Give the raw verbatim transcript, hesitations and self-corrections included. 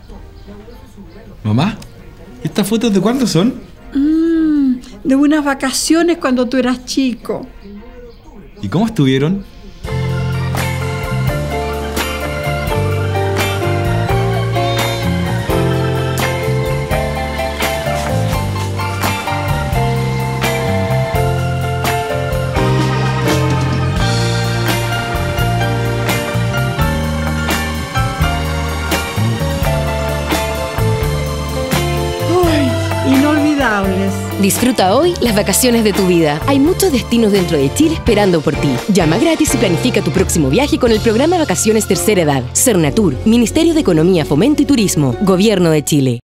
Mamá, ¿estas fotos de cuándo son? Mm, de unas vacaciones cuando tú eras chico. ¿Y cómo estuvieron? Inolvidables. Disfruta hoy las vacaciones de tu vida. Hay muchos destinos dentro de Chile esperando por ti. Llama gratis y planifica tu próximo viaje con el programa Vacaciones Tercera Edad. Cernatur, Ministerio de Economía, Fomento y Turismo, Gobierno de Chile.